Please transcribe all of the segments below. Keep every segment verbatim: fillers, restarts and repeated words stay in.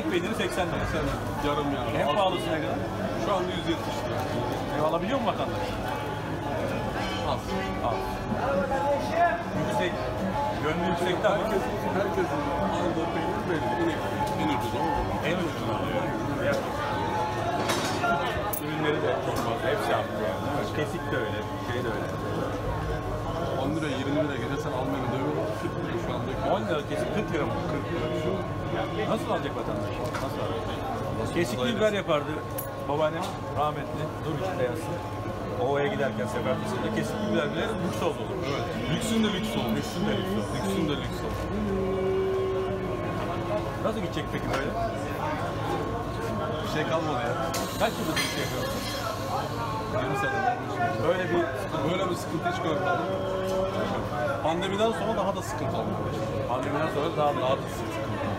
peyniri seksen lira. Yarım yani. En pahalısı ne kadar? Şu anda yüz yetmiş lira. Ev alabiliyor mu vatandaş? Az. Az. Yüksek. Gönlü yüksekte ama. Herkesin, herkesin aldığı peynir belli. İnek, en ucuz o. En ucuzunu alıyor. Ya. Ürünleri de çok fazla. Hepsi yaptı yani. Kesik de öyle. Şey de öyle. on lira, yirmi lira gelirsen almayı dövüyorlar. Şu anda on lira kesik kırk lira mı? kırk lira. Nasıl alacak vatandaş? Nasıl alacak? Kesikli biber yapardı babaannem rahmetli. Dur içinde yatsın. Ova'ya giderken sefertisinde kesikli biber bile lüks oldu. evet. Lüksün de lüks oldu. Lüksün de lüks oldu. Lüksün de lüks oldu. Nasıl gidecek peki böyle? Bir şey kalmadı ya. Kaç yıldır bir şey yapıyorsun? yirmi sene. Böyle bir Böyle bir sıkıntı hiç görmedim. Pandemiden sonra daha da sıkıntı oldu. pandemiden sonra daha Daha da sıkıntı.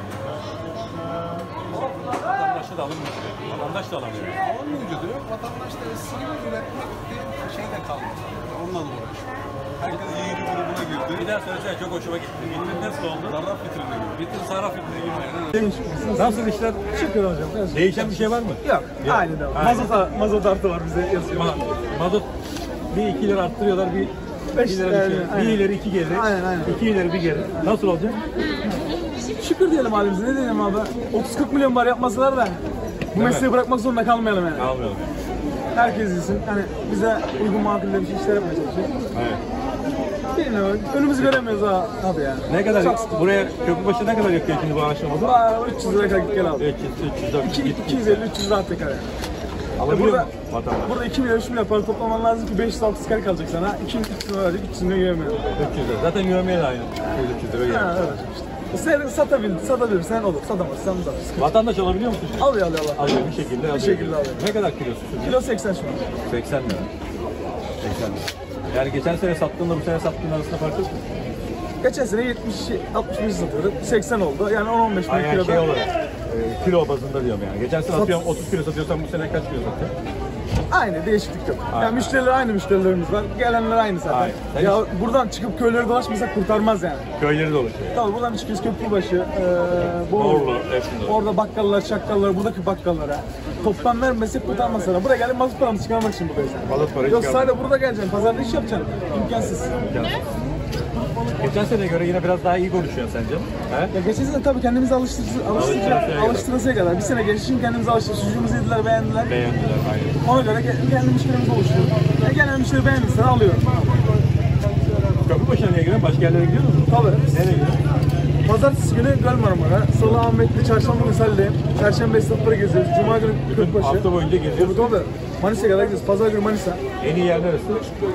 vatandaşa da alınmıyor. Vatandaş da alamıyor. Alınmayınca da yok. Vatandaş da eski gibi üretmek diye bir şey de kalmadı. Onunla da uğraşıyor. Herkes yiyici grubuna girdi. Bir daha söylesene çok hoşuma gitti. Gittin nasıl oldu? Zarraf vitrine gibi. Bittin sarraf bittin gibi. Nasıl işler? Şükür hocam. Değişen bir şey var mı? Yok, aynı da. Mazot, mazot artı var bize yazıyor. Ma mazot bir iki lira arttırıyorlar, bir Beş bir lira lira, bir şey. aynen. Bir ileri iki geri. Aynen, aynen. İki ileri bir geri. Nasıl olacak? Şükür diyelim halimize. Ne diyelim abi? otuz kırk milyon var yapmasalar da bu mi? mesleği bırakmak zorunda kalmayalım yani. Almıyorum. Herkes yesin. Hani bize uygun makulle bir şey işler yapmaya çalışıyor. Evet. Bilmiyorum. Önümüzü göremiyoruz ha abi yani. Ne kadar Çok sıkıntı. buraya köprübaşı ne kadar yakıyor şimdi bu aşamada? Aa, üç yüz lira kadar gel abi. üç yüz, üç yüz, dört yüz. iki yüz elli üç yüz rahat tekrar yani. Alabiliyor Burada, mu vatandaş? burada iki milyon üç milyon para toplaman lazım ki beş yüz altı yüz kare kalacak sana. iki yüz üç yüz lira verecek, üç yüz lira yiyemiyor. üç yüz lira. Zaten yövmeye de aynı. üç yüz lira Ha, yiyor. evet işte. Sen satabilir, satabilirsen olur, satamazsan uzat. Vatandaş alabiliyor musun? Alıyor, alıyor, alıyor. Alıyor bir şekilde alıyor. şekilde alıyor. Ne kadar kilosu? Kilo seksen şu an. seksen lira. seksen lira. Yani geçen sene sattığınla bu sene sattığın arasında fark yok mu? Geçen sene yetmiş altmış beş satıyorduk, seksen oldu. Yani on on beş bin Ay yani kiloda. şey olarak, e, kilo bazında diyorum yani. Geçen sene atıyorum otuz kilo satıyorsan bu sene kaç kilo satıyorsun? Aynı, değişiklik yok. Aynen. Yani müşteriler aynı müşterilerimiz var. Gelenler aynı zaten. Aynen. Sen Ya buradan çıkıp köylere dolaşmasak kurtarmaz yani. Köyleri de oluşuyor. Tabii buradan çıkıyoruz Köprübaşı, e, Borlu, hepsinde. orada bakkallar, çakkallar, buradaki bakkallara. Toptan vermesek kurtarmaz sana. Buraya gelip mazot paramızı çıkarmak için buradayız yani. Mazot parayı Yoksa çıkarmak. sadece burada geleceksin, pazarda iş yapacaksın. İmkansız. Geçen seneye göre yine biraz daha iyi konuşuyorsun sence? He? Ya geçen sene tabii kendimizi alıştırıcı, alıştıracak, Alıştırasıya alıştırasıya kadar. Bir sene geçti, şimdi kendimizi alıştırdık. Sucuğumuzu yediler, beğendiler. Beğendiler aynen. Ona göre ke- kendi müşterimizi oluşturduk. E, gelen müşteri beğendiyse alıyor. Köprübaşı'na niye gidiyorsun? Başka yerlere gidiyor musun? Tabii. Nereye gidiyorsun? Pazartesi günü Göl Marmara, Salı Ahmetli, Çarşamba günü Salih'deyim. Perşembe esnafları geziyoruz. Cuma günü Köprübaşı. Hafta boyunca geziyoruz. Tabii tabii. Manisa'ya kadar gidiyoruz. Pazar günü Manisa. En iyi yer neresi?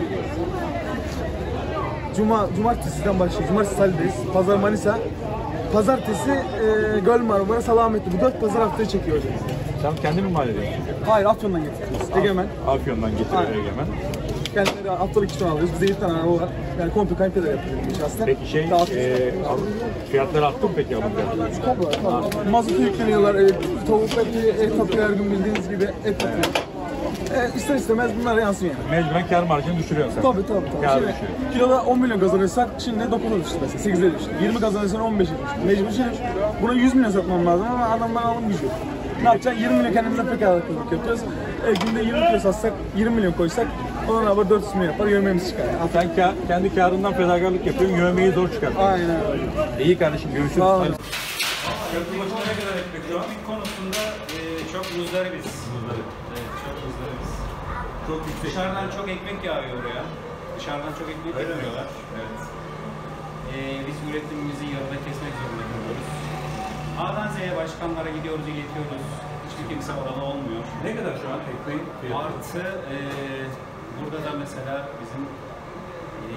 Cuma, Cumartesi'den başlıyor. Cumartesi Salih'deyiz. Pazar Manisa. Pazartesi e, Göl Marmara, Salı Ahmetli. Bu dört pazar haftayı çekiyor hocam. Sen kendi mi mal ediyorsun? Hayır, Afyon'dan getiriyoruz. Egemen. Afyon'dan getiriyor Aynen. Egemen. Kendileri haftalık iki tane alıyoruz. Bizde yedi tane araba var. Yani komple kayıplar yapıyoruz aslında. Peki şey, Dağıt- e, al- fiyatları arttı mı peki alım fiyatları? Tabii, tabii. Mazotu yükleniyorlar. E, tavuk eti, et atıyor her gün bildiğiniz gibi et atıyor. E, ister istemez bunlar yansıyor yani. Mecburen kar marjını düşürüyorsun sen. Tabii tabii tabii. Kar Şimdi, düşüyor. kiloda on milyon kazanıyorsak şimdi dokuz düştü mesela, sekiz düştü. yirmi kazanıyorsan on beş düştü. Mecbur şimdi buna yüz milyon satmam lazım ama adamların alım gücü yok. Ne yapacaksın? yirmi milyon kendimize fedakarlık yapıyoruz. E, günde yirmi kilo satsak, yirmi milyon koysak ondan haber dört yüz milyon yapar, yemeğimiz çıkar. Yani. Sen ka kendi karından fedakarlık yapıyorsun, yövmeyi zor çıkartıyorsun. Aynen öyle. İyi kardeşim, görüşürüz. Sağ olun. Köprübaşı'na ne kadar ekmek şu an? Ekmek konusunda e, çok muzdaribiz. Evet, çok muzdaribiz. Çok yüksek. Dışarıdan çok ekmek yağıyor oraya. Dışarıdan çok ekmek Öyle mi? getiriyorlar. Evet. E, biz üretimimizi yarıda kesmek zorunda kalıyoruz. A'dan Z'ye başkanlara gidiyoruz, iletiyoruz. Hiçbir kimse oralı olmuyor. Ne kadar şu an ekmeğin fiyatı? Artı e, burada da mesela bizim e,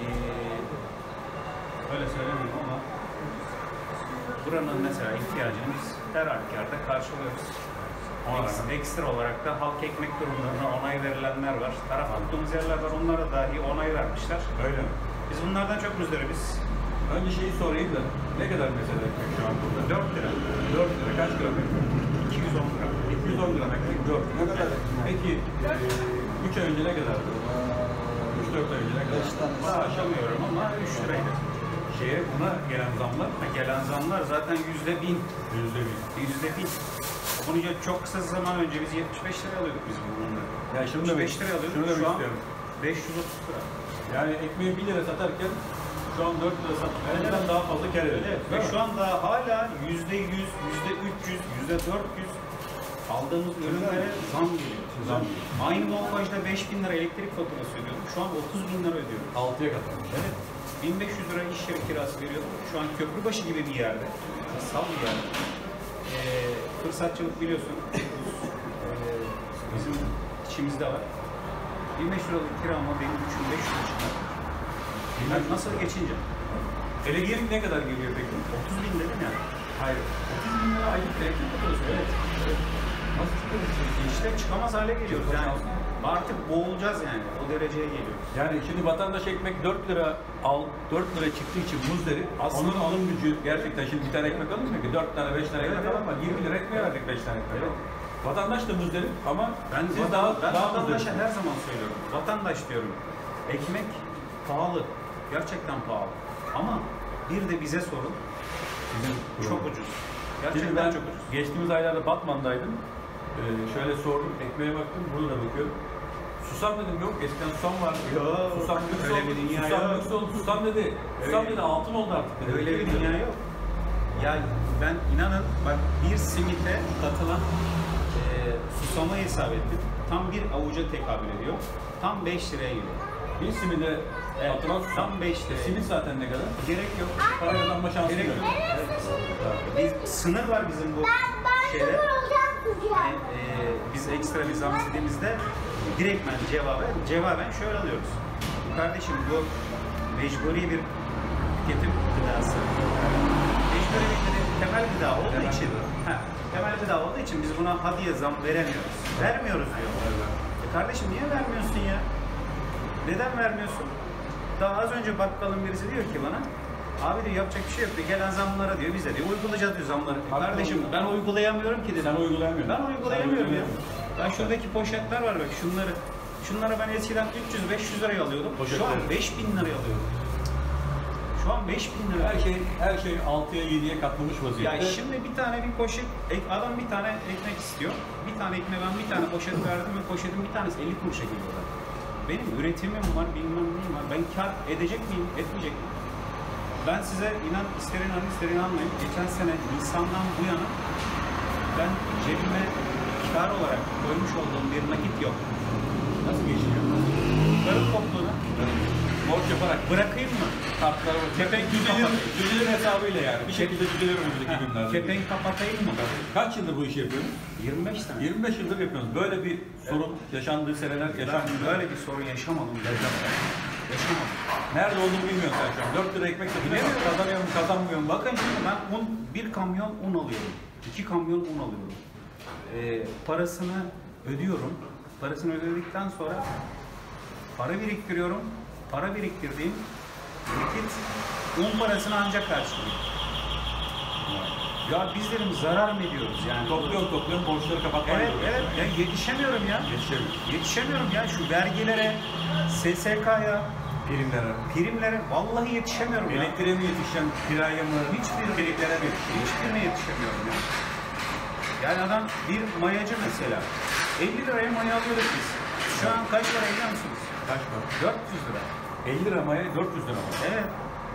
öyle söylemeyeyim ama buranın mesela ihtiyacını biz her halükarda karşılıyoruz. Ekstra, ekstra olarak da halk ekmek durumlarına onay verilenler var. Taraf tuttuğumuz yerler var, onlara dahi onay vermişler. Öyle mi? Biz bunlardan çok muzdaribiz. Önce şeyi sorayım da, ne kadar mesela ekmek şu an burada? dört lira. dört lira, kaç gram ekmek? iki yüz on lira. iki yüz on gram ekmek, dört. Ne kadar? Peki, üç ay önce ne kadardı? üç dört ay önce ne kadar? Daha aşamıyorum ama üç liraydı. şeye buna gelen zamlar Ha, gelen zamlar zaten yüzde bin. yüzde bir. Yüzde bin. Bunu ya çok kısa zaman önce biz yetmiş beş liraya alıyorduk biz bunları. Ya şunu da yetmiş beş liraya alıyorduk. şunu da Şu an istiyorum. beş yüz otuz lira. Yani ekmeği bir lira satarken şu an dört lira satmaktan daha fazla kar ediyor. Evet. Ve şu anda hala yüzde yüz, yüzde üç yüz, yüzde dört yüz aldığımız ürünlere zam geliyor. Zam. Aynı montajda beş bin lira elektrik faturası ödüyorduk. Şu an otuz bin lira ödüyoruz. altıya katlamış. Evet. bin beş yüz lira iş yeri kirası veriyorduk. Şu an Köprübaşı gibi bir yerde. Sal bir yerde. Ee, fırsatçılık biliyorsun. Ee, bizim içimizde var. bin beş yüz liralık kira ama benim üç bin beş yüz lira. Ben nasıl geçineceğim? Elektrik ne kadar geliyor peki? otuz bin dedim ya. Hayır. otuz bin lira aylık elektrik faturası. Evet. evet. Nasıl çıkıyoruz? İşte çıkamaz hale geliyoruz yani. Artık boğulacağız yani. O dereceye geliyoruz. Yani şimdi vatandaş ekmek dört lira al, dört lira çıktığı için muzdarip. Aslında- Onun alım gücü gerçekten şimdi bir tane ekmek alınmıyor ki. dört tane, beş tane ekmek Evet, alan var. yirmi lira ekmeğe verdik beş tane ekmek. Evet. Vatandaş da muzdarip ama Ben, siz vatan- daha, ben daha vatandaşa muzdarip. her zaman söylüyorum. Vatandaş diyorum. Ekmek pahalı. Gerçekten pahalı. Ama bir de bize sorun. Bizim Çok ucuz. Şimdi Gerçekten ben çok ucuz. geçtiğimiz aylarda Batman'daydım. Ee, şöyle sordum, ekmeğe baktım, burada da bakıyorum. Susam dedim, yok eskiden susam vardı. Yok, susam lüks öyle oldu, bir dünya susam yok. lüks oldu, susam dedi. Susam Öyle- dedi, altın oldu artık dedi. Öyle bir dünya yok. Ya ben inanın bak bir simite katılan e, susama hesap ettim. Tam bir avuca tekabül ediyor. Tam beş liraya geliyor. Bir simide Evet, atılan susam. tam beş lira. E, simit zaten ne kadar? Gerek yok. Para kazanma şansı Gerek yok. yok. Evet. Biz, sınır var bizim bu şeyde. Yani, e, biz ekstra bir zam istediğimizde direktmen cevaben, cevaben şöyle alıyoruz. Kardeşim bu mecburi bir tüketim gıdası. Mecburi bir tüketim- temel gıda olduğu Temel için, gıda. ha, temel gıda olduğu için biz buna hadiye zam veremiyoruz. Vermiyoruz diyor. E kardeşim niye vermiyorsun ya? Neden vermiyorsun? Daha az önce bakkalın birisi diyor ki bana, abi diyor yapacak bir şey yok diyor, gelen zamlara diyor, biz de diyor uygulayacağız diyor zamları. E Haklı kardeşim oldu. ben uygulayamıyorum ki dedim. Sen uygulayamıyorsun. Ben uygulayamıyorum ya. Sen Ben şuradaki poşetler var bak şunları. Şunlara ben eskiden üç yüz beş yüz liraya alıyordum. Şu an Poşetleri. beş bin liraya alıyorum. Şu an beş bin lira. Her şey her şey altıya yediye katlamış vaziyette. Ya şimdi bir tane bir poşet, ek- adam bir tane ekmek istiyor. Bir tane ekmeğe ben bir tane poşet verdim ve poşetin bir tanesi elli kuruşa geliyor. Benim üretimim var, bilmem neyim var. Ben kar edecek miyim, etmeyecek miyim? Ben size inan, ister inanın ister inanmayın. Geçen sene Nisan'dan bu yana ben cebime kar olarak koymuş olduğum bir nakit yok. Nasıl geçiniyor? Bunların topluğunu Borç yaparak bırakayım mı? kartlara bak. Kepenk Düzelir, kapat- düzelir hesabıyla yani. Bir şekilde düzelir önümüzdeki günlerde. Kepenk kapatayım mı? Kaç yıldır bu işi yapıyorsunuz? yirmi beş sene. yirmi beş yıldır yapıyorsunuz. Böyle bir sorun yaşandığı seneler Ben yaşanmıyor. böyle bir sorun yaşamadım. Yaşamadım. Nerede olduğunu bilmiyorsun sen şu an. dört lira ekmek satıyorsun. Bilemiyorum. Kazanıyor mu kazanmıyor mu? Bakın şimdi ben un, bir kamyon un alıyorum. iki kamyon un alıyorum. Ee, parasını ödüyorum. Parasını ödedikten sonra para biriktiriyorum. Para biriktirdiğim nakit un parasını ancak karşılıyor. Ya biz dedim zarar mı ediyoruz yani? Topluyorsun topluyorsun borçları kapatman Evet, gerekiyor. evet. Ya yetişemiyorum ya. Yetişemiyor. Yetişemiyorum ya şu vergilere, S S K'ya, Primlere. primlere vallahi yetişemiyorum ya. Elektriğe mi yetişeceksin? Kiraya mı? Hiçbir Elektriğe mi yetişeceksin? Hiçbirine yetişemiyorum ya. Yani adam bir mayacı mesela. elli liraya maya alıyoruz biz. Şu an kaç lira biliyor musunuz? Kaç var? dört yüz lira. elli lira maya, dört yüz lira maya. Evet.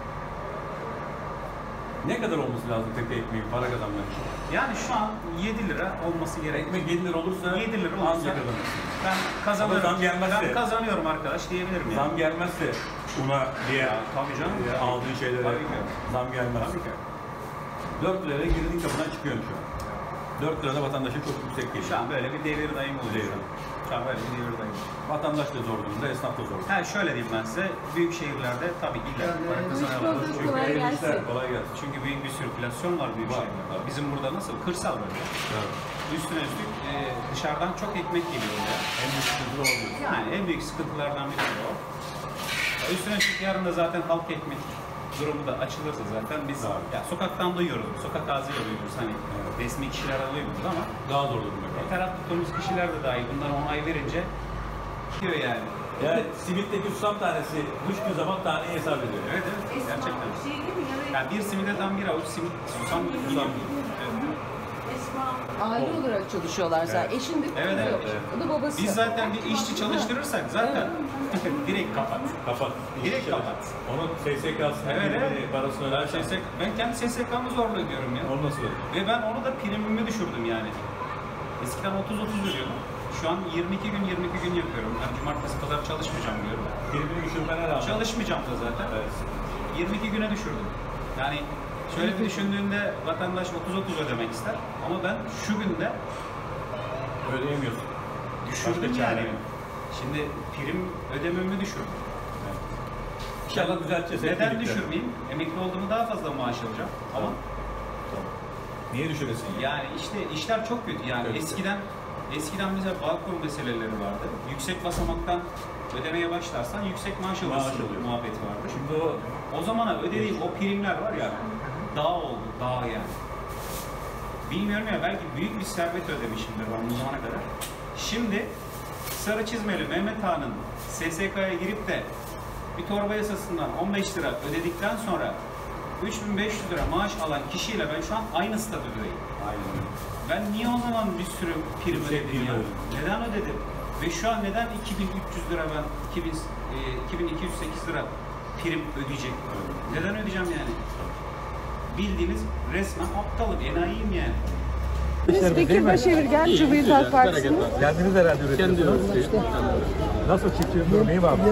Ne kadar olması lazım peki ekmeğin para kazanmak için? Yani şu an yedi lira olması gerek. Ekmek yedi lira olursa yedi lira olursa anca kazanırsın. ben kazanıyorum. Ama zam gelmezse- Ben kazanıyorum arkadaş diyebilirim ya. Zam gelmezse una diye Ya, tabii canım. diye aldığın şeylere Tabii ki. zam gelmez. Tabii ki. dört liraya girdiğin kapıdan çıkıyorsun şu an. dört lirada vatandaşa çok yüksek Şu geliyor. an böyle bir devir dayım oluyor. Devir. Şu an. Şu an böyle bir devir dayım. Vatandaş da zor durumda, esnaf da zor durumda. Ha şöyle diyeyim ben size, büyük şehirlerde tabii illa para kazanıyorlar. Çünkü, Kolay hayırlı gelsin. işler, kolay gelsin. çünkü büyük bir sirkülasyon var büyük Var. şehirlerde. Bizim burada nasıl? Kırsal bölge. Evet. Üstüne üstlük e, dışarıdan çok ekmek geliyor ya. En büyük sıkıntı o oluyor. Yani en büyük sıkıntılardan biri o. Ya üstüne üstlük yarın da zaten halk ekmek durumu da açılırsa zaten biz Tabii. ya sokaktan duyuyoruz, sokak ağzıyla duyuyoruz. Hani Evet. resmi kişilerden duymuyoruz ama Daha zor durumda bir kaldı. taraf tuttuğumuz kişiler de dahi bunlara onay verince diyor yani. Yani simitteki susam tanesi düştüğü zaman taneyi hesap ediyor. Evet evet gerçekten. Yani bir simide tam bir avuç simit susam gidiyor. Aile olarak çalışıyorlar zaten. Eşin bir kızı Evet, evet, yok. evet. O da babası. Biz zaten bir işçi çalıştırırsak zaten direkt kapat. Kapat. Direkt kapat. Onun S S K'sına Evet, evet. parasını Ben, ödersen. S S K ben kendi S S K'mı zorla ödüyorum ya. Onu nasıl ödüyor? Ve ben onu da primimi düşürdüm yani. Eskiden otuz otuz ödüyordum. Şu an yirmi iki gün yirmi iki gün yapıyorum. Ben cumartesi pazar çalışmayacağım diyorum. Primini düşürmene rağmen. Çalışmayacağım da zaten. Evet. yirmi iki güne düşürdüm. Yani şöyle bir düşündüğünde vatandaş otuz otuz ödemek ister. Ama ben şu günde Ödeyemiyorsun. düşürdüm Başka çare yani. yok. Şimdi prim ödememi düşürdüm. İnşallah düzelteceğiz. hep Neden birlikte. düşürmeyeyim? Emekli olduğumu daha fazla maaş alacağım. Ama Niye düşüresin? yani işte işler çok kötü yani Evet. eskiden eskiden mesela balkon meseleleri vardı. Yüksek basamaktan ödemeye başlarsan yüksek maaş Maaş alırsın alıyor. muhabbeti vardı. Şimdi o O zamana ödediğim o primler var ya dağ oldu, dağ yani. Bilmiyorum ya belki büyük bir servet ödemişimdir ben bu zamana kadar. Şimdi sarı çizmeli Mehmet Ağa'nın S S K'ya girip de bir torba yasasından on beş lira ödedikten sonra üç bin beş yüz lira maaş alan kişiyle ben şu an aynı statüdeyim. aynen öyle. Ben niye o zaman bir sürü prim Yüksek ödedim prim ya? ödedim. Neden ödedim? Ve şu an neden iki bin üç yüz lira ben iki bin, e, iki bin iki yüz sekiz lira prim ödeyecek? Neden ödeyeceğim yani? Bildiğiniz resmen aptalım, enayiyim yani. Biz Bekir Başevirgen, Cumhuriyet Halk Partisi'nin Kendiniz herhalde üretiyorsunuz. Nasıl çiftçinin durumu iyi mi abi?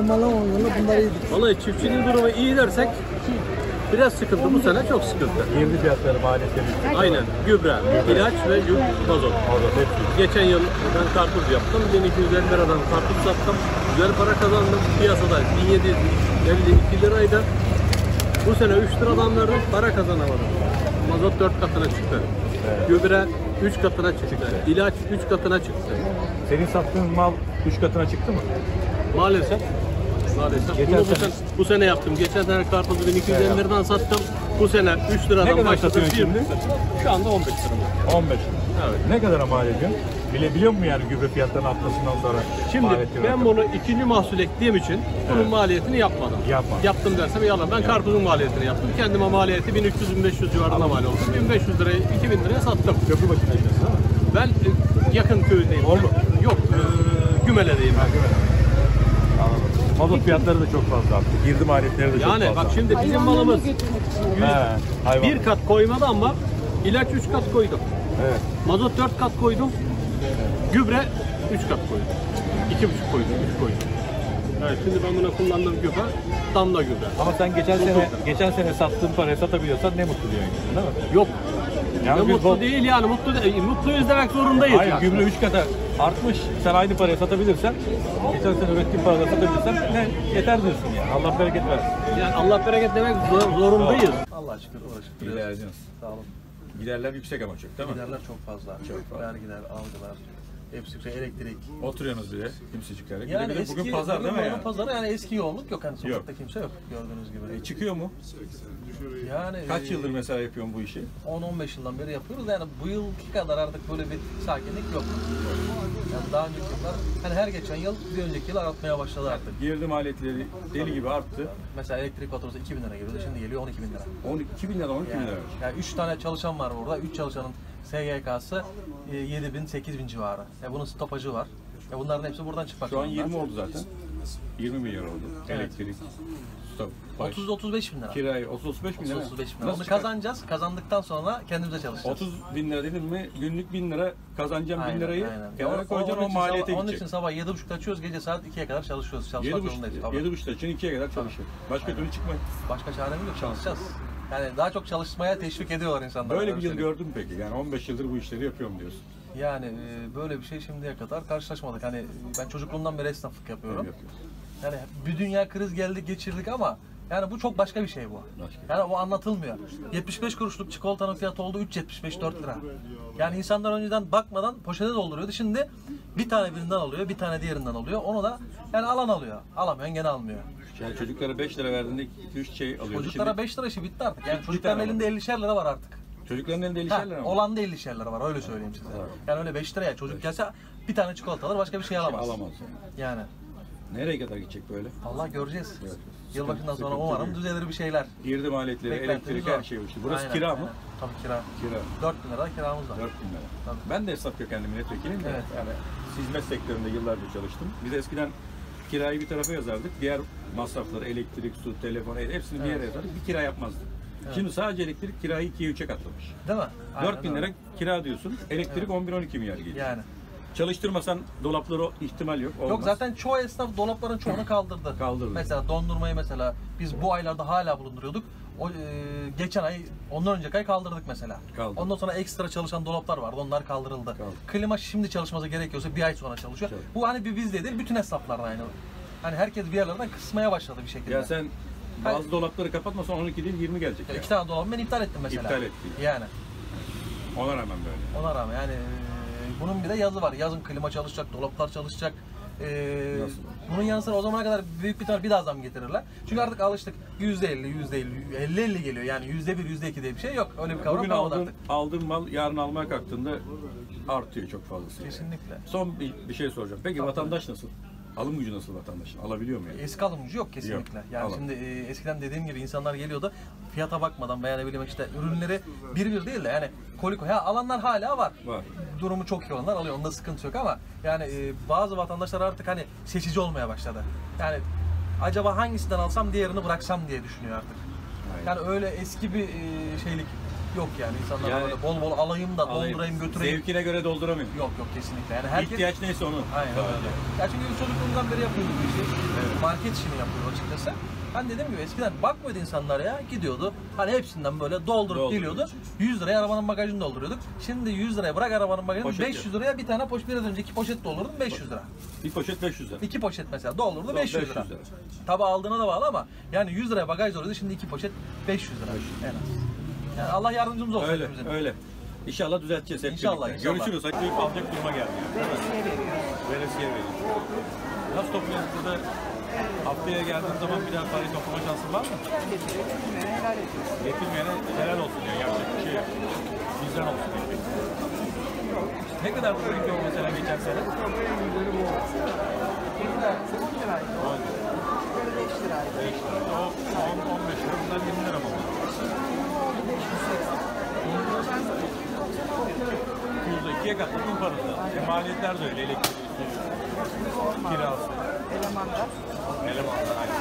Vallahi çiftçinin durumu iyi dersek biraz sıkıntı bu sene çok sıkıntı. Girdi fiyatları, maliyetleri. Aynen gübre, ilaç ve yük, mazot. Geçen yıl ben karpuz yaptım. bin iki yüz elli liradan karpuz sattım. Güzel para kazandım. Piyasada bin yedi yüz elli iki liraydı. Bu sene üç liradan verdim. Para kazanamadım. Mazot dört katına çıktı. Gübre üç katına çıktı. İlaç üç katına çıktı. Senin sattığın mal üç katına çıktı mı? Maalesef. Maalesef. Geçen Bunu bu sene- sene, bu sene yaptım. Geçen sene karpuzu bin iki yüz elli liradan sattım. Bu sene üç Ne liradan kadar başladım. satıyorsun yirmi. şimdi? Şu anda on beş lira. on beş. Evet. Ne kadara mal ediyorsun? Bile biliyor musun yani gübre fiyatlarının artmasından sonra? Şimdi maliyetleri ben rakamı? bunu ikinci mahsul ektiğim için bunun Evet. maliyetini yapmadım. Yapmadın. Yaptım dersem yalan. Ben karpuzun maliyetini yaptım. Kendime maliyeti bin üç yüz bin beş yüz civarında mal oldu. bin beş yüz liraya, iki bin liraya sattım. Köprü başındaydınız değil mi? Ben e, yakın köydeyim. Ordu. Yok, e, Gümele'deyim ben. Anladım. Mazot fiyatları da çok fazla arttı. Girdi maliyetleri de çok fazla. Yani bak şimdi bizim malımız He, hayvan. bir kat koymadı ama ilaç üç kat koydum. Evet. Mazot dört kat koydum. Gübre üç kat koydum. iki buçuk koydum, üç koydum. Evet, şimdi ben buna kullandığım gübre damla gübre. Ama sen geçen sene geçen sene sattığın parayı satabiliyorsan ne mutlu diyorsun değil mi? Yok. Yani ne biz mutlu bol- değil yani mutlu de- mutluyuz demek zorundayız. Hayır, yani. gübre üç kata artmış. Sen aynı paraya satabilirsen, geçen sene ürettiğin parayla satabilirsen ne yeter diyorsun yani. Allah bereket versin. Yani Allah bereket demek zor- zorundayız. Allah şükür uğraşıp duruyoruz. Giderler, Sağ olun. giderler yüksek ama çok değil mi? Giderler çok fazla. Çok fazla. Vergiler, algılar, hepsi yüksek, elektrik. Oturuyorsunuz bir de kimseciklerle. Yani bir de eski, bugün pazar değil mi bugün yani? Pazarı yani eski yoğunluk yok. Hani sokakta Yok. kimse yok gördüğünüz gibi. E, çıkıyor mu? Yani Kaç e, yıldır mesela yapıyorsun bu işi? on on beş yıldan beri yapıyoruz. Yani bu yılki kadar artık böyle bir sakinlik yok. Yani daha önceki yıllar, hani her geçen yıl bir önceki yıl artmaya başladı artık. Girdi maliyetleri deli gibi arttı. Mesela elektrik faturası iki bin lira geliyordu, şimdi geliyor on iki bin lira. on iki bin lira, on iki bin Yani, lira. yani üç tane çalışan var burada. üç çalışanın S G K'sı e, yedi bin sekiz bin civarı. E, bunun stopajı var. E, bunların hepsi buradan çıkmak Şu an zorunda. yirmi oldu zaten. yirmi milyar oldu. Evet. Elektrik, stop, baş, otuz otuz beş bin lira. kirayı otuz otuz beş bin lira. otuz otuz beş bin lira. Nasıl Onu çıkar? kazanacağız. Kazandıktan sonra kendimize çalışacağız. otuz bin lira dedin mi günlük bin lira kazanacağım bin lirayı kenara O- koyacaksın o onun için maliyete sabah- Onun gidecek. için sabah yedi buçukta açıyoruz, gece saat ikiye kadar çalışıyoruz. Çalışmak Yedi zorundayız. buçuk, tabii. yedi buçukta için ikiye kadar çalışıyor. Başka türlü çıkmayın. Başka çaremiz yok, çalışacağız. Yani daha çok çalışmaya teşvik ediyorlar insanlar. Böyle öyle bir yıl söyleyeyim. gördün mü peki? Yani on beş yıldır bu işleri yapıyorum diyorsun. Yani e, böyle bir şey şimdiye kadar karşılaşmadık. Hani ben çocukluğumdan beri esnaflık yapıyorum. Öyle yapıyorsun. Yani bir dünya kriz geldik geçirdik ama yani bu çok başka bir şey bu. Başka. Yani o anlatılmıyor. yetmiş beş kuruşluk çikolatanın fiyatı oldu üç yetmiş beş dört lira. Yani insanlar önceden bakmadan poşete dolduruyordu. Şimdi bir tane birinden alıyor, bir tane diğerinden alıyor. Onu da yani alan alıyor. Alamayan gene almıyor. Yani çocuklara beş lira verdiğinde iki üç şey alıyordu. Çocuklara Şimdi beş lira işi bitti artık. Yani çocukların tane elinde ellişer lira var artık. çocukların elinde Ha, elişer lira mı? olan da ellişer lira var öyle söyleyeyim size. Yani öyle beş liraya çocuk gelse bir tane çikolata alır başka bir şey alamaz. Alamaz yani. Yani Nereye kadar gidecek böyle? Allah göreceğiz. Evet. Yılbaşından sonra Sıkıntı umarım büyük. düzelir bir şeyler. Girdi maliyetleri, Beklentimiz elektrik, her o. şey uçtu. Burası Aynen, kira mı? aynen. Tabii kira. Kira. dört bin lira kiramız var. dört bin lira. Tabii. Ben de esnaf kökenli milletvekiliyim de. Evet. Yani hizmet sektöründe yıllardır çalıştım. Biz eskiden kirayı bir tarafa yazardık. Diğer masrafları, elektrik, su, telefon, hepsini bir yere Evet. yazardık. Bir kira yapmazdık. Evet. Şimdi sadece elektrik kirayı ikiye üçe katlamış. Değil mi? Aynen dört bin lira öyle. kira diyorsun. Elektrik on bir on iki milyar geliyor. Yani. Çalıştırmasan dolapları o ihtimal yok. Olmaz. Yok zaten çoğu esnaf dolapların çoğunu kaldırdı. Kaldırdı. Mesela dondurmayı mesela biz bu aylarda hala bulunduruyorduk. O e, geçen ay, ondan önceki ay kaldırdık mesela. Kaldırdı. Ondan sonra ekstra çalışan dolaplar vardı. Onlar kaldırıldı. Kaldırdı. Klima şimdi çalışması gerekiyorsa bir ay sonra çalışıyor. Tabii. Bu hani bir bizde değil, bütün esnaflarda aynı. Hani herkes bir yerlerden kısmaya başladı bir şekilde. Ya sen bazı Hayır. dolapları kapatmasan on iki değil yirmi gelecek. Ya Ya. İki tane dolabı ben iptal ettim mesela. İptal ettin. Yani Ona rağmen böyle. ona rağmen yani e, bunun bir de yazı var. Yazın klima çalışacak, dolaplar çalışacak. E, Nasıl? bunun yanı sıra o zamana kadar büyük bir tane bir daha zam getirirler. Çünkü artık alıştık. yüzde elli, yüzde elli, elli elli geliyor. Yani yüzde bir, yüzde iki diye bir şey yok. Öyle bir kavram Bugün kalmadı aldığın, artık. aldığın mal yarın almaya kalktığında artıyor çok fazlasıyla. Kesinlikle. Son bir, bir şey soracağım. Peki vatandaş nasıl? Alım gücü nasıl vatandaşın? Alabiliyor mu yani? Eski alım gücü yok kesinlikle. Yok, Yani alım. şimdi e, eskiden dediğim gibi insanlar geliyordu fiyata bakmadan veya ne bileyim işte ürünleri bir bir değil de yani koliko. Ha alanlar hala var. Var. Durumu çok iyi olanlar alıyor. Onda sıkıntı yok ama yani e, bazı vatandaşlar artık hani seçici olmaya başladı. Yani acaba hangisinden alsam diğerini bıraksam diye düşünüyor artık. Aynen. Yani öyle eski bir e, şeylik yok yani. İnsanlar Yani- böyle bol bol alayım da Alayım. doldurayım götüreyim. Zevkine göre dolduramıyor. Yok yok kesinlikle. Yani herkes İhtiyaç neyse onu. Aynen öyle. Ya çünkü biz çocukluğumuzdan beri yapıyorduk bu işi. Market işini yapıyoruz açıkçası. Ben dediğim gibi eskiden bakmıyordu insanlar ya. Gidiyordu. Hani hepsinden böyle doldurup Dolduruyor. geliyordu. yüz liraya arabanın bagajını dolduruyorduk. Şimdi yüz liraya bırak arabanın bagajını. Poşet beş yüz liraya bir tane poşet. Biraz önce iki poşet doldurdum beş yüz lira. Bir poşet beş yüz lira. İki poşet mesela doldurdu Doğru, beş yüz lira. beş yüz lira. Tabi aldığına da bağlı ama yani yüz liraya bagaj dolduruyordu. Şimdi iki poşet beş yüz lira en az. Yani Allah yardımcımız olsun Öyle, hepimizin. öyle. İnşallah düzelteceğiz hep İnşallah, birlikte. inşallah. Görüşürüz. Hadi alacak duruma geldi. Veresiye veriyoruz. Veresiye veriyor. Nasıl topluyorsun burada? Haftaya geldiğin zaman bir daha parayı toplama şansın var mı? Getirmeye helal ediyoruz. Getirmeyene helal olsun diyor. Yapacak bir şey yok. Bizden olsun diyor. Ne kadar bu renk yol mesela geçen sene? on liraydı. on. Böyle beş liraydı. beş lira. O on on beş lira. Bunlar yirmi lira mı oldu? beş yüz seksen. iki yüzde ikiye katladın parası. E, maliyetler de öyle. Elektrik, su, kirası, Elemanlar. elemanlar aynı.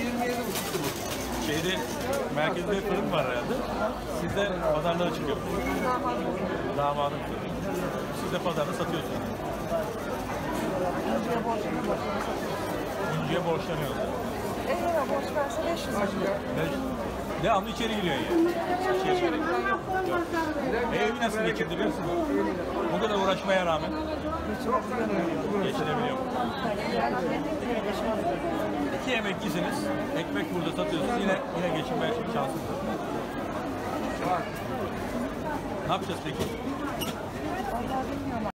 Şeyde merkezde fırın var herhalde. Siz de pazarlara çıkıyorsunuz. Damadım fırın. Siz de pazarda satıyorsunuz. İnciye borçlu borçlu satıyoruz. İnciye borçlanıyorsunuz. elli lira borç verse beş yüz alıyor. Ve devamlı içeri giriyor yani. İçeri giriyor. Yok. E, evi nasıl geçindiriyorsun? Bu kadar uğraşmaya rağmen geçinebiliyor. İki emeklisiniz. Ekmek burada satıyorsunuz. Yine yine geçinmeye şansınız var. Ne yapacağız peki? Vallahi bilmiyorum.